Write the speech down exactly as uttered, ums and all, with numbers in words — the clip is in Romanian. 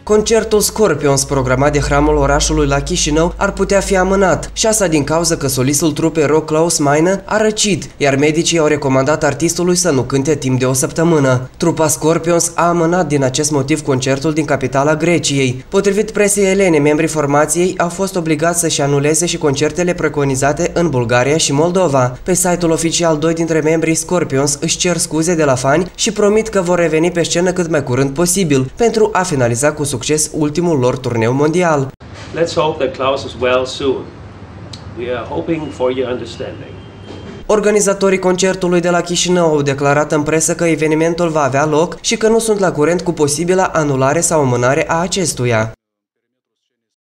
Concertul Scorpions, programat de hramul orașului la Chișinău, ar putea fi amânat, și asta din cauza că solistul trupei rock Klaus Meine a răcit, iar medicii au recomandat artistului să nu cânte timp de o săptămână. Trupa Scorpions a amânat din acest motiv concertul din capitala Greciei. Potrivit presei elene, membrii formației au fost obligați să-și anuleze și concertele preconizate în Bulgaria și Moldova. Pe site-ul oficial, doi dintre membrii Scorpions își cer scuze de la fani și promit că vor reveni pe scenă cât mai curând posibil, pentru a finaliza cu succes ultimul lor turneu mondial. Let's hope that Klaus is well soon. We are hoping for your understanding. Organizatorii concertului de la Chișinău au declarat în presă că evenimentul va avea loc și că nu sunt la curent cu posibila anulare sau amânare a acestuia.